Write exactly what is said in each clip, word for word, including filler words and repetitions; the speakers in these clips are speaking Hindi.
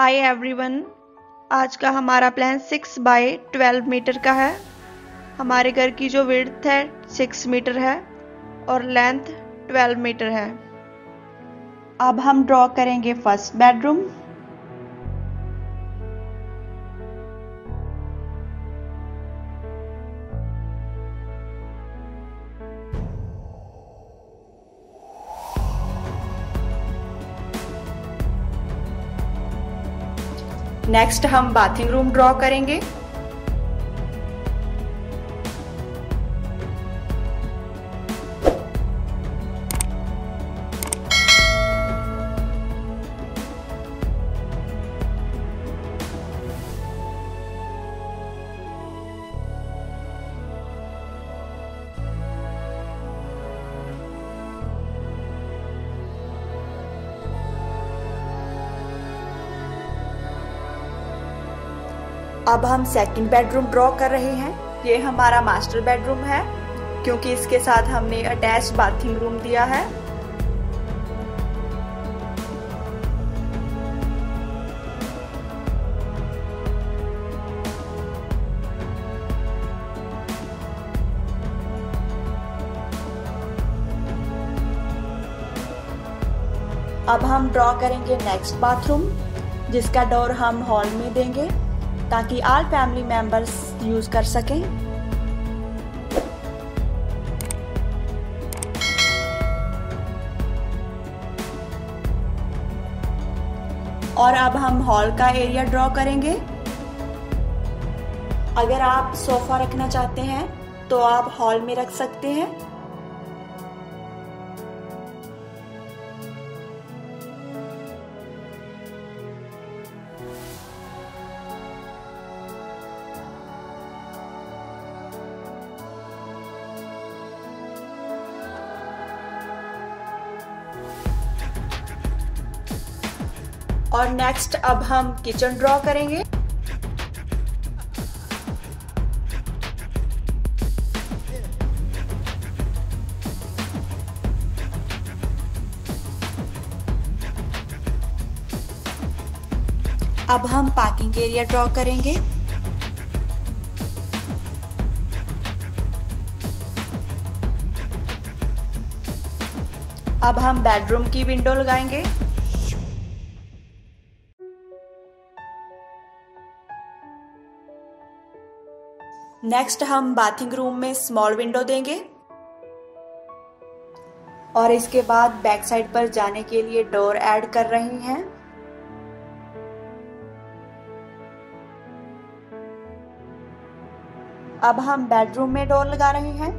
हाय एवरीवन, आज का हमारा plan six by twelve metre का है। हमारे घर की जो विड्थ है सिक्स मीटर है और लेंथ ट्वेल्व मीटर है। अब हम ड्रॉ करेंगे फर्स्ट बेडरूम। नेक्स्ट हम बाथिंग रूम ड्रॉ करेंगे। अब हम सेकंड बेडरूम ड्रॉ कर रहे हैं। ये हमारा मास्टर बेडरूम है क्योंकि इसके साथ हमने अटैच बाथिंग रूम दिया है। अब हम ड्रॉ करेंगे नेक्स्ट बाथरूम, जिसका डोर हम हॉल में देंगे ताकि ऑल फैमिली मेंबर्स यूज कर सकें। और अब हम हॉल का एरिया ड्रॉ करेंगे। अगर आप सोफा रखना चाहते हैं तो आप हॉल में रख सकते हैं। और नेक्स्ट अब हम किचन ड्रॉ करेंगे। अब हम पार्किंग एरिया ड्रॉ करेंगे। अब हम बेडरूम की विंडो लगाएंगे। नेक्स्ट हम बाथिंग रूम में स्मॉल विंडो देंगे और इसके बाद बैक साइड पर जाने के लिए डोर ऐड कर रहे हैं। अब हम बेडरूम में डोर लगा रहे हैं।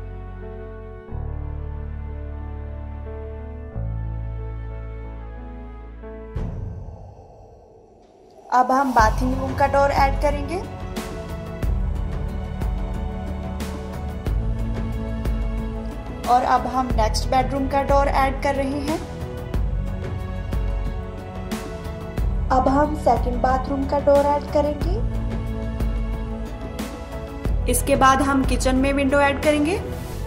अब हम बाथिंग रूम का डोर ऐड करेंगे। और अब हम नेक्स्ट बेडरूम का डोर ऐड कर रहे हैं। अब हम सेकंड बाथरूम का डोर ऐड करेंगे। इसके बाद हम किचन में विंडो ऐड करेंगे।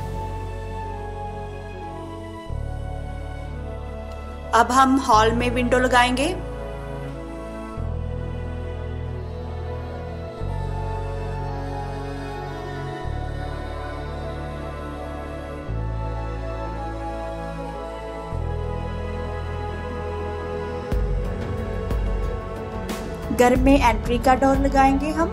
अब हम हॉल में विंडो लगाएंगे। घर में एंट्री का डोर लगाएंगे हम।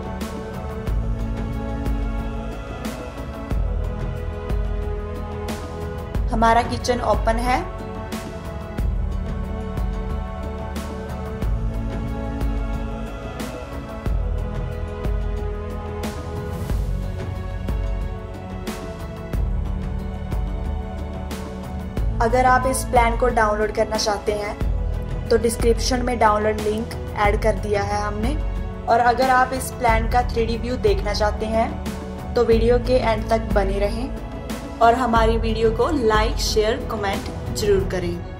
हमारा किचन ओपन है। अगर आप इस प्लान को डाउनलोड करना चाहते हैं तो डिस्क्रिप्शन में डाउनलोड लिंक ऐड कर दिया है हमने। और अगर आप इस प्लान का थ्री डी व्यू देखना चाहते हैं तो वीडियो के एंड तक बने रहें और हमारी वीडियो को लाइक शेयर कमेंट जरूर करें।